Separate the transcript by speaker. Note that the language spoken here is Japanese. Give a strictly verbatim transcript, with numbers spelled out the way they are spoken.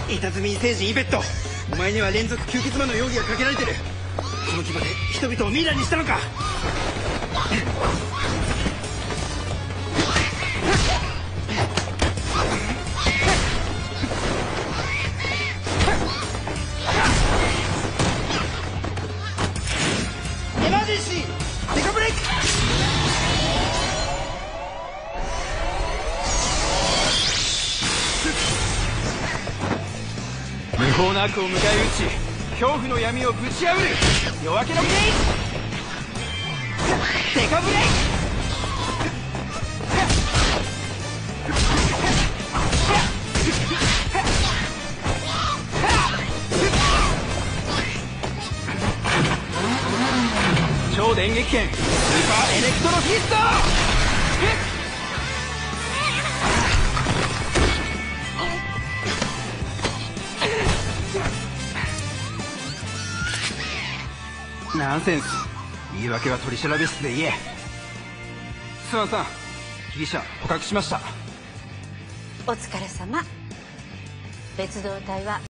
Speaker 1: 板積聖人イベット、お前には連続吸血魔の容疑がかけられてる。この牙で人々をミイラにしたのか。エマージェンシーデカブレイク。
Speaker 2: 無法な悪を迎え撃ち、恐怖の闇をぶち破る夜明けのブレイクデカブレイク。超電撃剣スーパーエレクトロフィスト。ナンセンス。言い訳は取り調べ室で言え。スワンさん、被疑者捕獲しました。
Speaker 3: お疲れ様。別動隊は